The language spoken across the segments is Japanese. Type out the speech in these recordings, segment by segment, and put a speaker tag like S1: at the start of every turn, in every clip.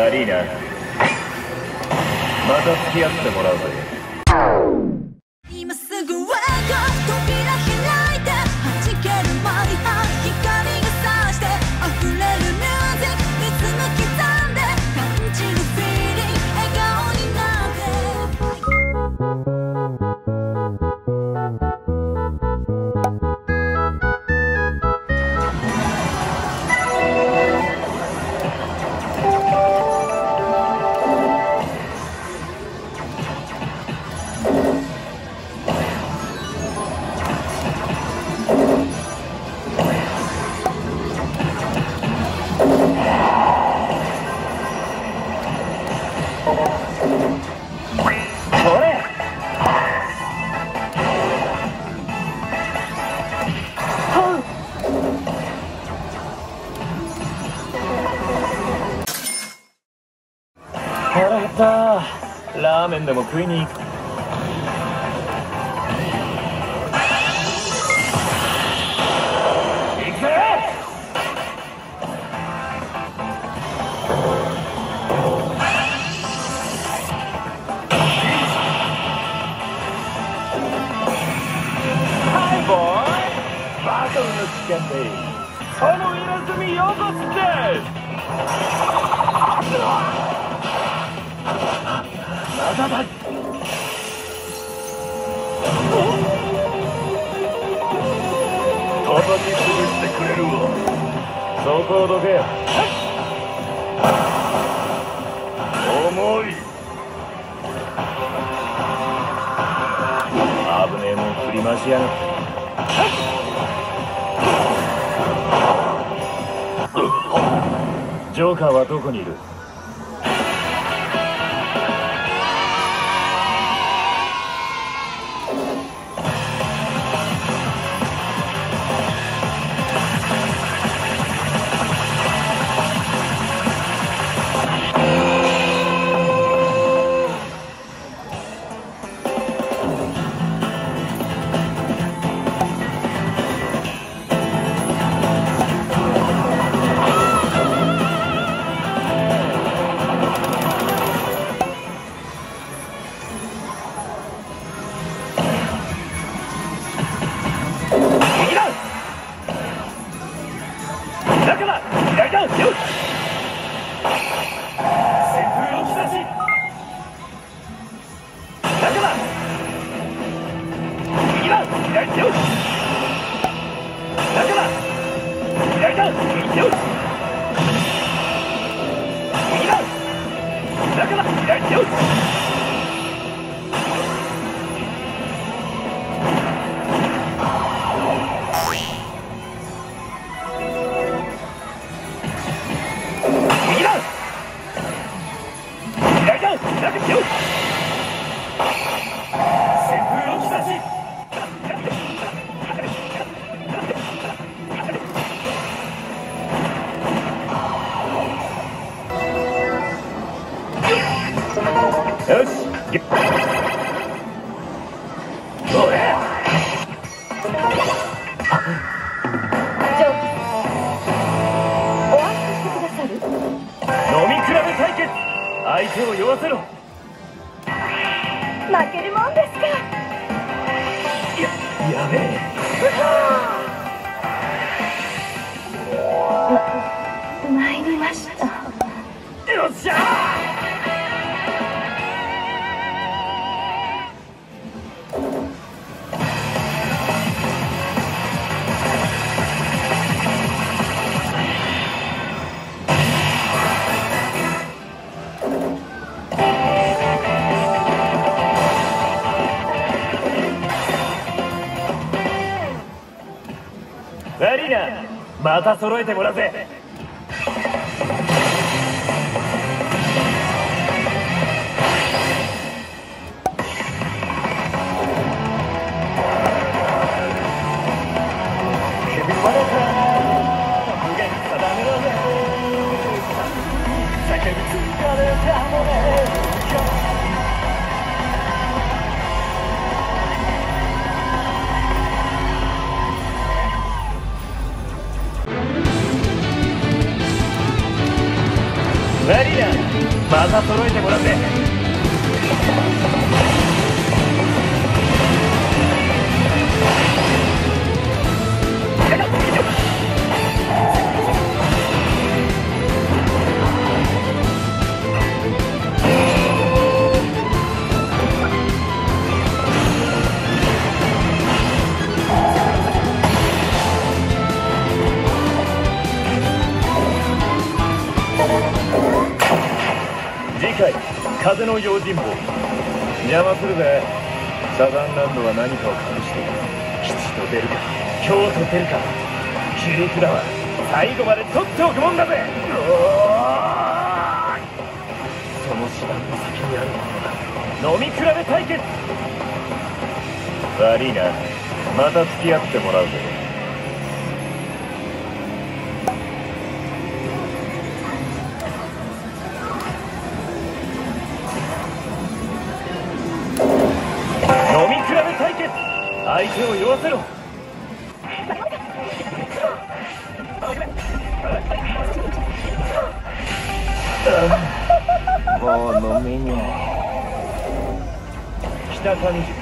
S1: 悪いな。また付き合ってもらうぜ。
S2: 今すぐワクワク扉開いて弾けるマイハー光が差して溢れるミュージックリズム刻んで感じるフィーリング笑顔にな腹減った。ラーメンでも食いに行く。行くぜ。はいボーイ、バトルの時間でその入れ墨よこすって。まだだ。叩き潰してくれるわ。そこをどけ。重い。危ねえもん振り回しやがって。ジョーカーはどこにいる？よし。相手を酔わせろ。
S3: 負けるもんですか。
S1: やべえ。
S3: 参りました。
S1: よっしゃー。悪いな、また揃えてもらうぜ。悪いな。 た揃えてもらうぜ。次回風の用心棒。邪魔するぜ。サザンランドは何かを隠している。吉と出るか凶と出るか、切り札は最後まで取っておくもんだぜ。その手段の先にあるものが飲み比べ対決。悪いな、また付き合ってもらうぜ。飲み比べ対決、相手を酔わせろ。もう飲めにゃい。北上宿。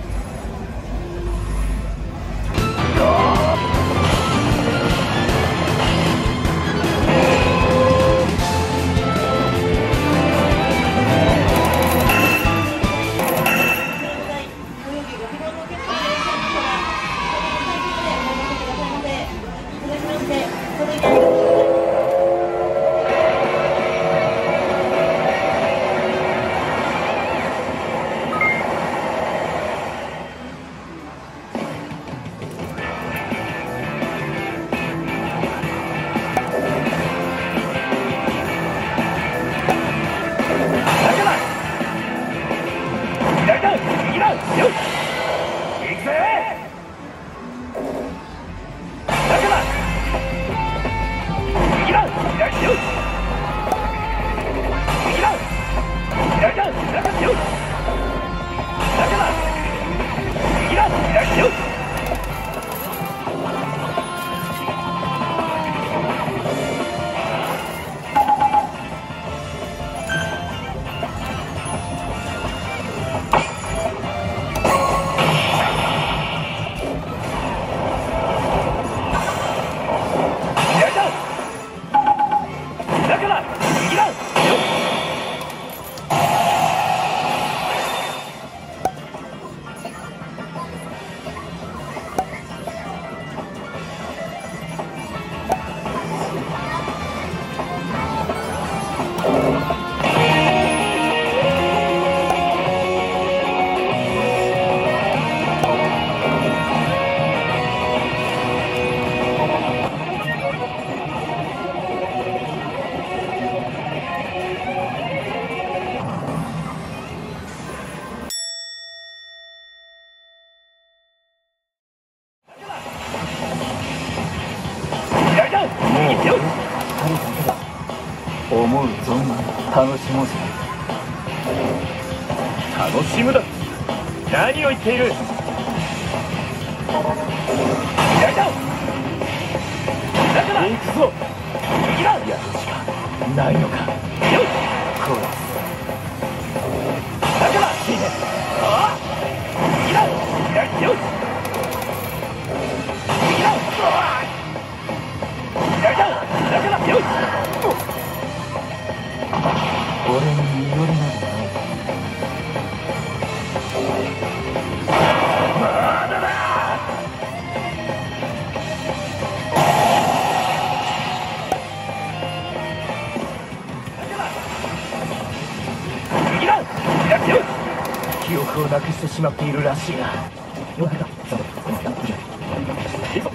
S1: 思う存分楽しもうぜ。楽しむだ。何を言っている。左だ。だから行くぞ。右だ。やるしかないのか。よっこうだからいいね。ああ右だ。左よっ右だ。左だ。だからよっ俺に身寄りなどない。まだだ。右だ。左よ。記憶をなくしてしまっているらしいな。よけた。いいぞ。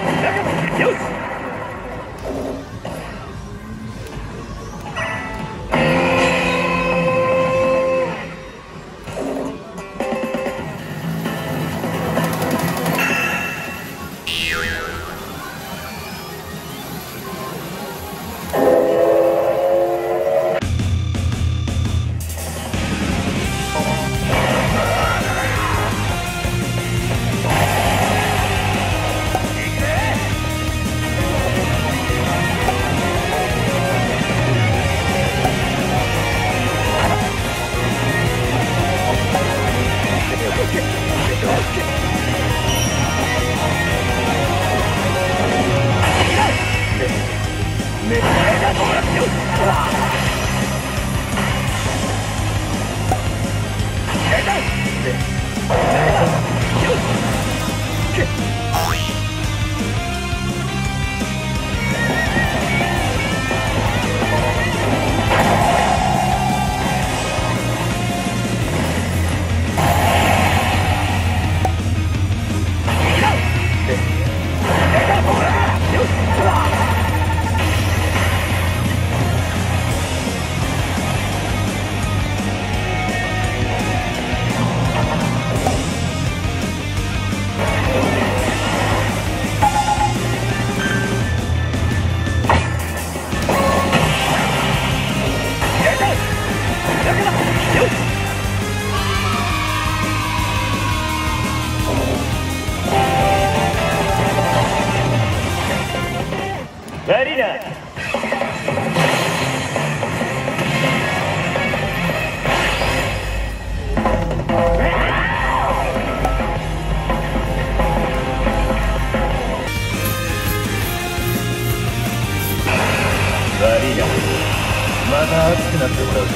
S1: よし。悪いな。悪いな。また熱くなってもらうぜ。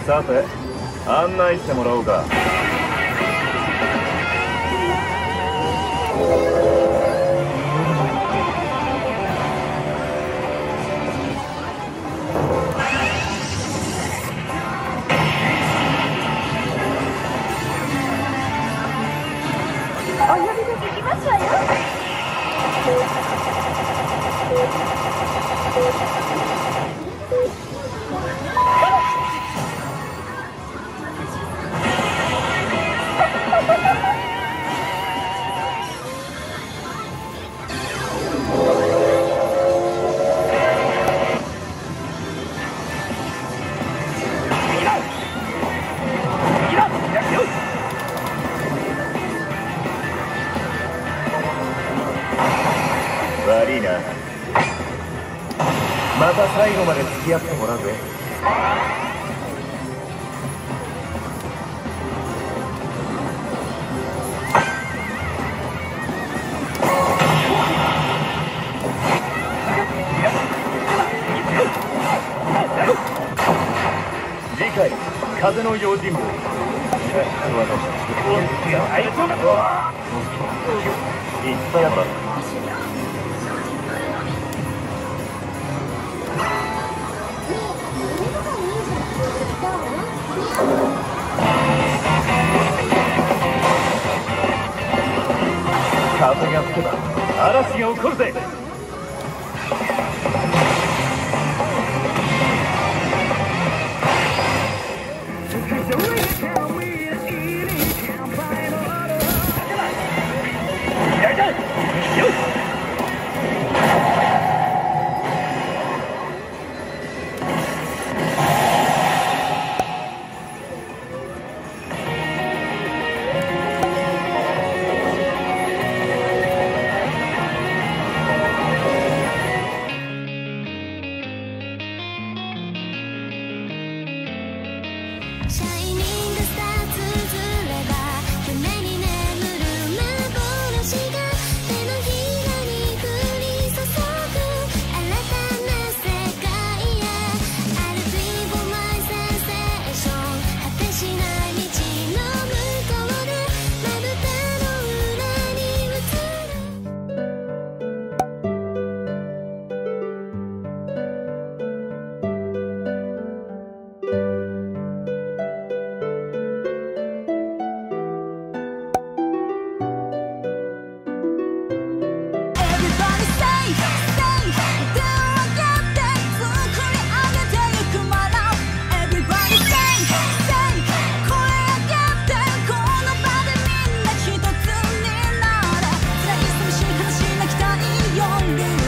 S1: さて案内してもらおうか。
S3: お呼びでできますわよ。
S1: 悪いな。また最後まで付き合ってもらうぜ。次回風の用心棒。いっぱいあった。風が吹けば嵐が起こるぜ。
S2: シャイ